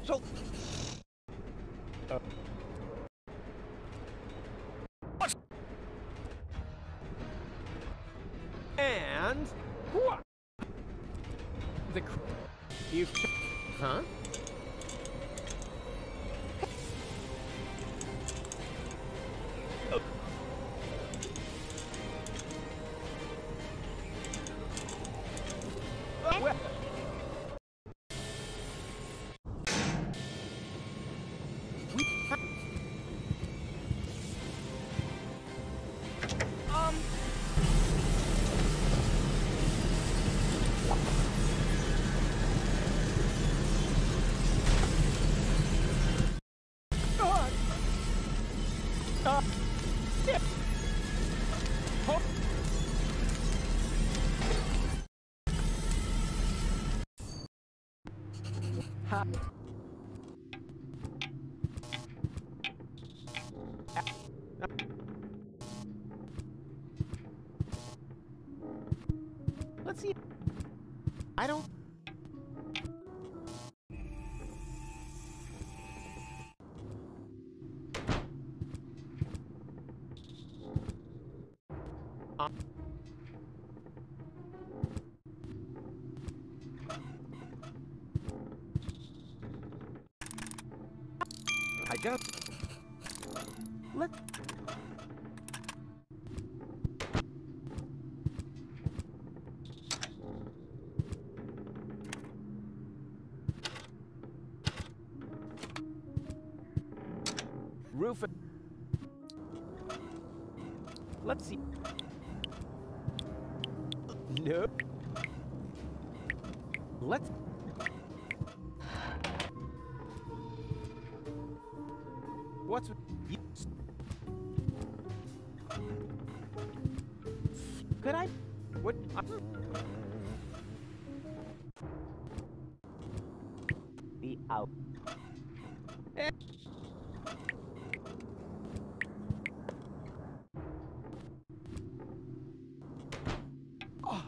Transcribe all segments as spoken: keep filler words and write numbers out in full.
So. Uh. And. What? The. You've. Huh? Well. We. Um. God. Uh. Yeah. Oh. Ha. Let's see. I don't. Uh. I just. Let. Roof. Let's see. No. Let's. What's with you? Could I? What? Uh, be out. Eh. Oh.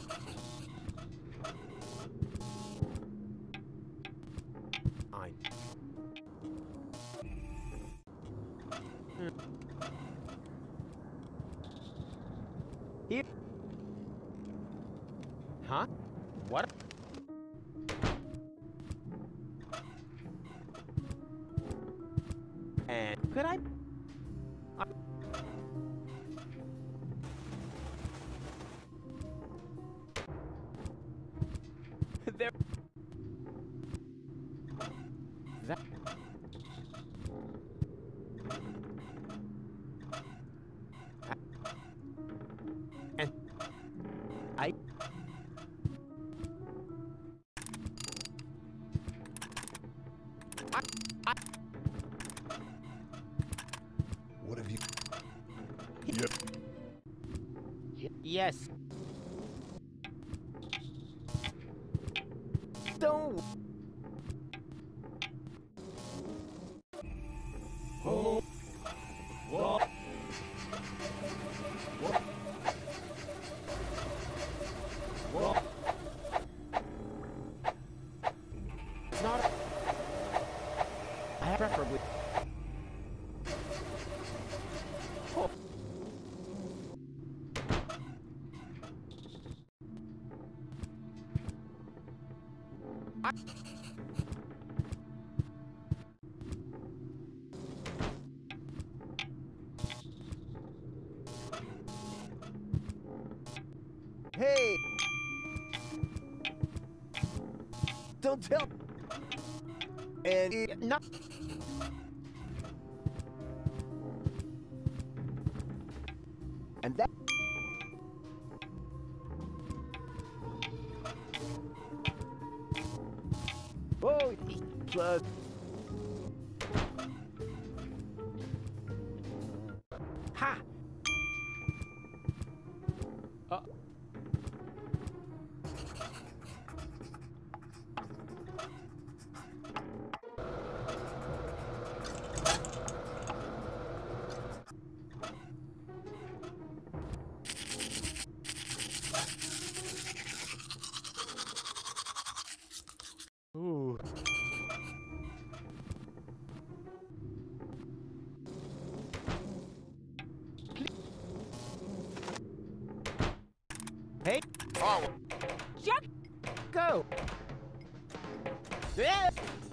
I. Hmm. Here. Huh? What? And could I? Uh, there. That. And I. I. I. What have you? Yep. Yes. Don't. Oh. What? What? What? It's not. I preferably. Oh. I. Hey! Don't tell. And it, not. And that. Oh, plus. Ha! Uh. Ooh. Forward. Jack. Go. Yeah.